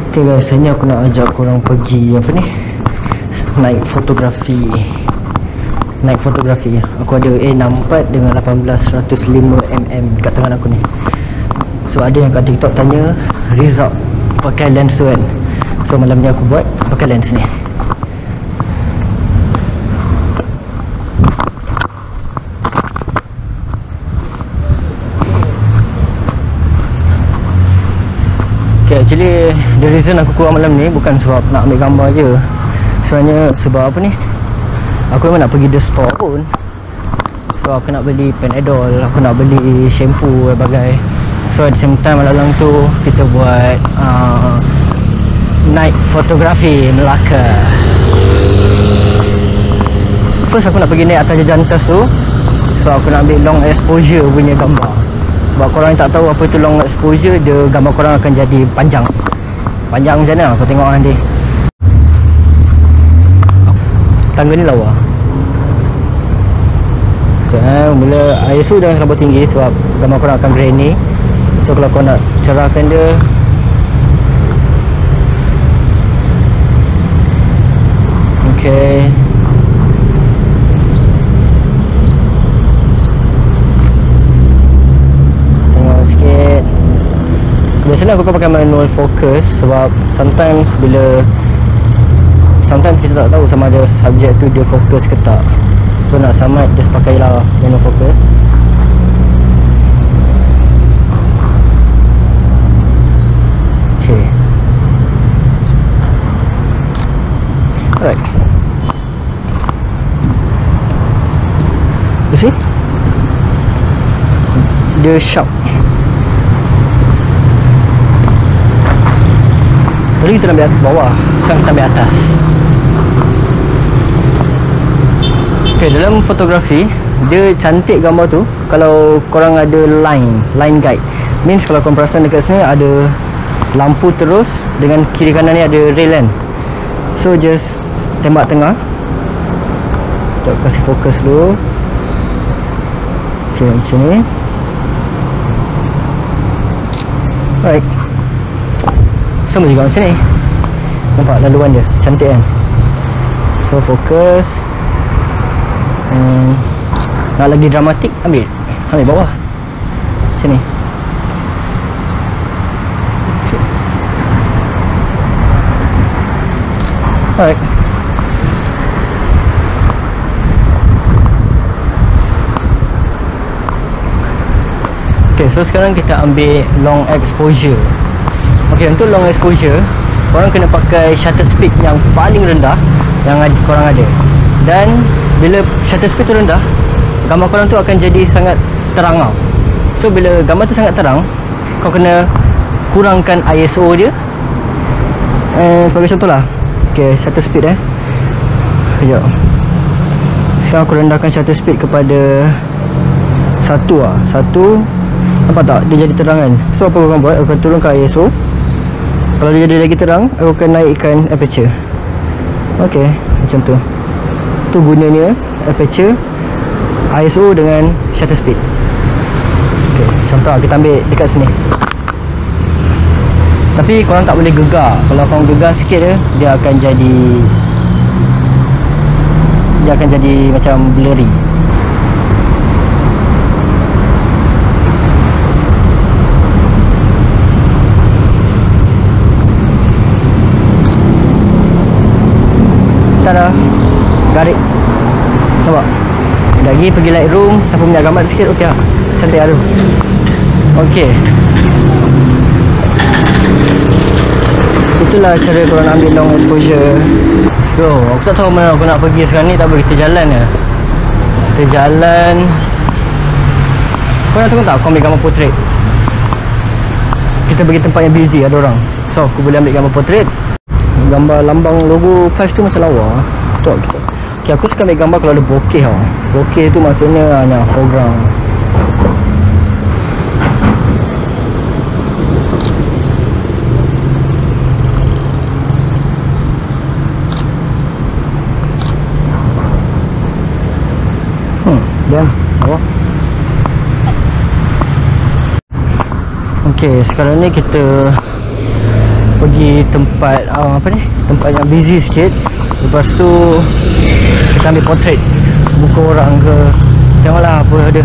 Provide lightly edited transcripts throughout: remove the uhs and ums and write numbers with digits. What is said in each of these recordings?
Okay guys, hari ni aku nak ajak korang pergi apa ni, naik fotografi. Aku ada A64 dengan 1805mm kat tangan aku ni. So ada yang kat TikTok tanya result pakai lens tu kan. So malam ni aku buat pakai lens ni. Okay, actually the reason aku keluar malam ni bukan sebab nak ambil gambar je. Sebenarnya sebab apa ni, aku memang nak pergi the store pun. So aku nak beli Panadol, aku nak beli shampoo dan bagai. So at the same time malam tu kita buat night photography Melaka. First aku nak pergi naik atas jantas tu, sebab aku nak ambil long exposure punya gambar. Sebab korang yang tak tahu apa itu long exposure, dia gambar korang akan jadi panjang. Panjang macam mana aku tengok nanti. Tangga ni lawa. So, bila ISO jangan terlalu tinggi sebab gambar korang akan grainy. So kalau korang nak cerahkan dia, okay, tengok sikit. Biasanya aku akan pakai manual focus sebab sometimes kita tak tahu sama ada subjek tu dia fokus ke tak. So nak samat just pakailah manual focus. Okay, alright. You see? Dia sharp. Tadi kita ambil bawah, sekarang kita ambil atas. Okay, dalam fotografi dia cantik gambar tu kalau korang ada line guide. Means kalau korang perasan dekat sini ada lampu terus, dengan kiri kanan ni ada rail kan. So just tembak tengah. Sekejap, kasih fokus dulu. Okay, macam ni. Alright, sama juga macam ni. Nampak laluan dia cantik kan. So fokus. Nak lagi dramatik, ambil bawah macam ni. Okay. Alright. Okay, so sekarang kita ambil long exposure. Okay, untuk long exposure korang kena pakai shutter speed yang paling rendah yang korang ada. Dan bila shutter speed tu rendah, gambar korang tu akan jadi sangat terang tau. So bila gambar tu sangat terang, kau kena kurangkan ISO dia. Sebagai contoh lah, okay, shutter speed sekejap. Sekarang aku rendahkan shutter speed kepada 1 lah. 1. Nampak tak? Dia jadi terang kan. So apa aku akan buat? Aku akan turunkan ISO. Kalau dia jadi lagi terang, aku akan naikkan aperture. Okay, macam tu. Tu gunanya aperture, ISO dengan shutter speed. Okay, contoh kita ambil dekat sini. Tapi korang tak boleh gegar. Kalau korang gegar sikit dia akan jadi macam blurry. Tada, garik. Nampak? Lagi pergi Lightroom, siapa punya gambar sikit, okey lah. Cantik lah tu. Okey, itulah cara korang ambil long exposure. Let's go. Aku tak tahu mana aku nak pergi sekarang ni. Tak boleh, kita jalan je. Kita jalan. Kau nak tengok tak aku ambil gambar portrait? Kita pergi tempat yang busy, ada orang. So aku boleh ambil gambar portrait. Gambar lambang logo Flash tu macam lawa. Betul kita. Okay, aku suka ambil gambar kalau ada bokeh tau. Bokeh tu maksudnya hanya foreground. Diam. Bawah. Okay, sekarang ni kita pergi tempat apa ni, tempat yang busy sikit. Lepas tu kita ambil portrait muka orang ke, tengoklah apa ada.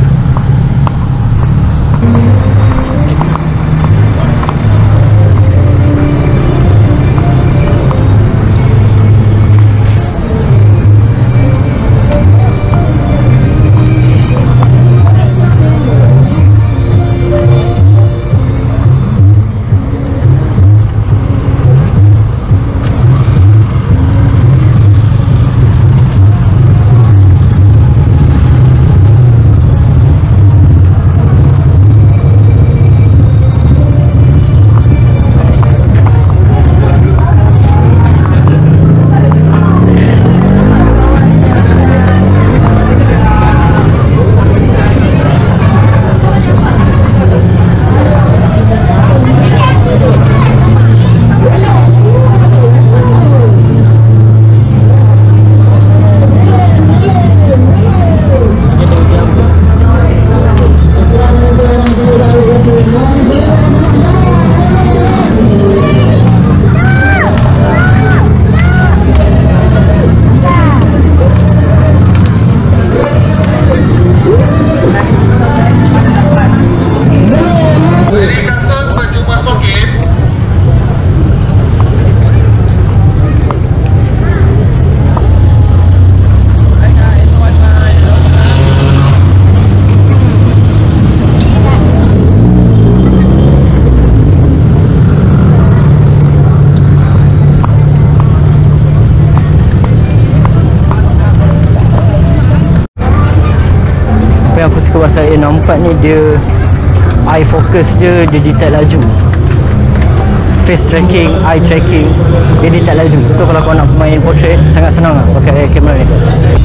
Apa yang aku suka pasal A64 ni, dia eye focus dia detect laju. Face tracking, eye tracking, dia detect laju. So kalau kau nak main portrait, sangat senang lah pakai kamera ni.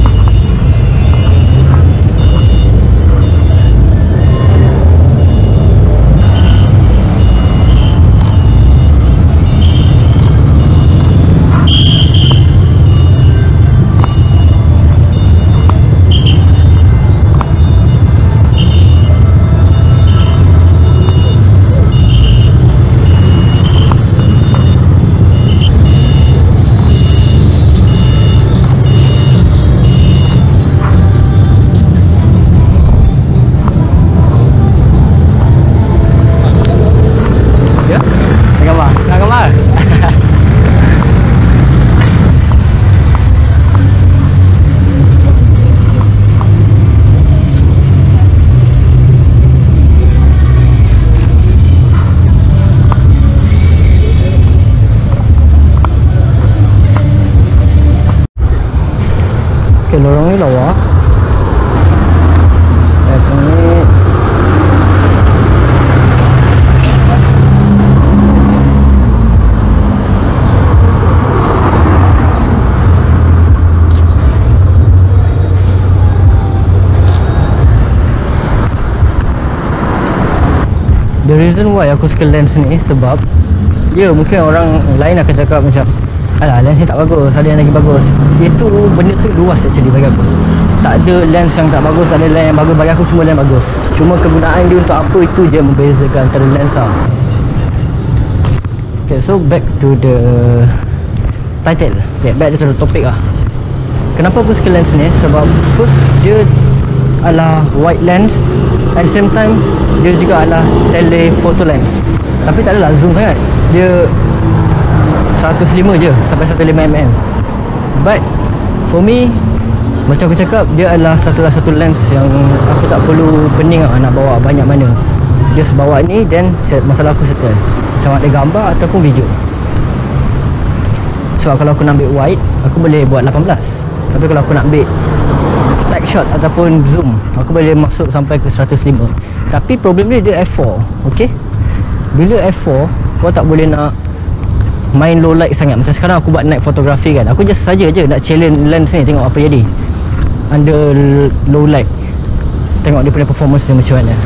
Okay, lorong ni lawa. Step ni. The reason why aku suka lens ni sebab mungkin orang lain akan cakap macam, alah, lens ni tak bagus, ada yang lagi bagus. Itu benda tu luas actually bagi aku. Tak ada lens yang tak bagus, tak ada lens yang bagus. Bagi aku semua lens bagus. Cuma kegunaan dia untuk apa, itu je membezakan antara lens lah. Okay, so back to the title. Okay, back to the topic lah. Kenapa aku suka lens ni? Sebab first, dia adalah wide lens, at the same time dia juga adalah telephoto lens. Tapi tak adalah zoom sangat. Dia 105 je sampai 105mm. But for me, macam aku cakap, dia adalah satu lens yang aku tak perlu pening lah nak bawa banyak mana. Just bawa ni, then masalah aku settle, sama ada gambar ataupun video. So kalau aku nak ambil wide, aku boleh buat 18. Tapi kalau aku nak ambil tight shot ataupun zoom, aku boleh masuk sampai ke 105. Tapi problem dia f4. Okay, bila f4, kau tak boleh nak main low light sangat. Macam sekarang aku buat night photography kan, aku just saja je nak challenge lens ni, tengok apa jadi under low light, tengok dia punya performance dia macam mana.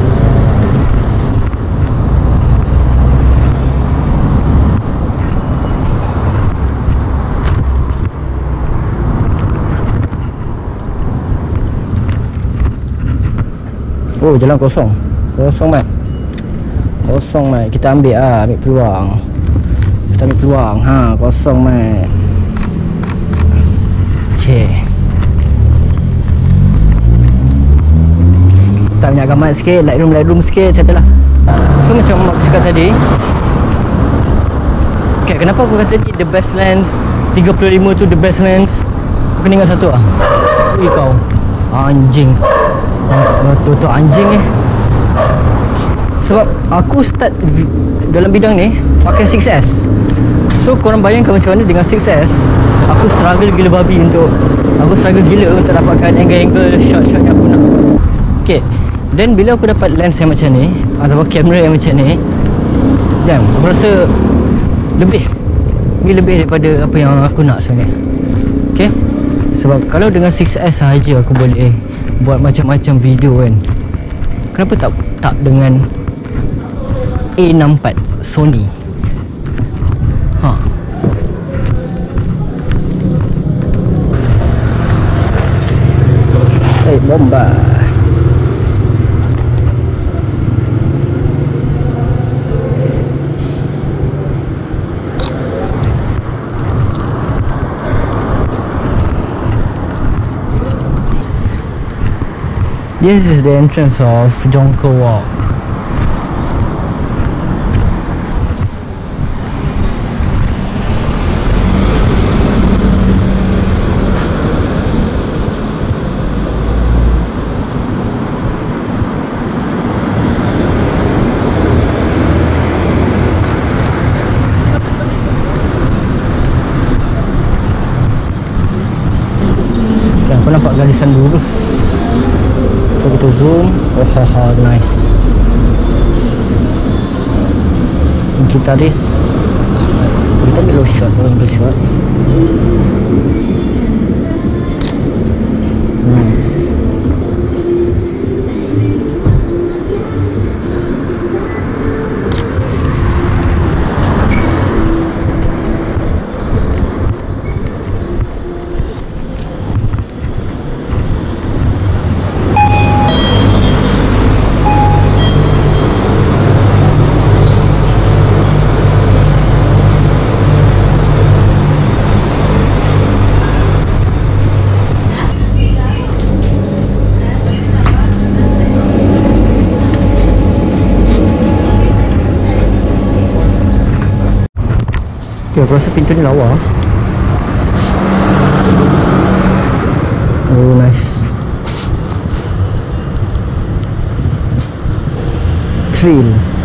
Oh, jalan kosong. Kosong Mat. Kosong Mat. Kita ambil peluang. Kita ambil peluang. Kosong mat. Okay. Tak banyak gamat sikit, lightroom sikit, settle lah. So macam Mark cakap tadi, okay, kenapa aku kata ni the best lens, 35 tu the best lens? Aku kena ingat satu lah. Ui kau, anjing. Tu anjing Sebab aku start dalam bidang ni pakai 6S. So korang bayangkan macam mana dengan 6S, aku struggle gila untuk dapatkan angle shot-shot yang aku nak. Okay, then bila aku dapat lens yang macam ni atau kamera yang macam ni, damn, aku rasa lebih daripada apa yang aku nak sebenarnya. Okay, sebab kalau dengan 6S sahaja aku boleh buat macam-macam video kan, kenapa tak dengan A64 Sony? Bomba. This is the entrance of Jonker Walk. Aku nampak garisan lurus. So kita zoom. Nice. Gitaris. Kita ambil low shot. Nice. Okay, aku rasa pintu ni lawa. Oh, nice. Thrill.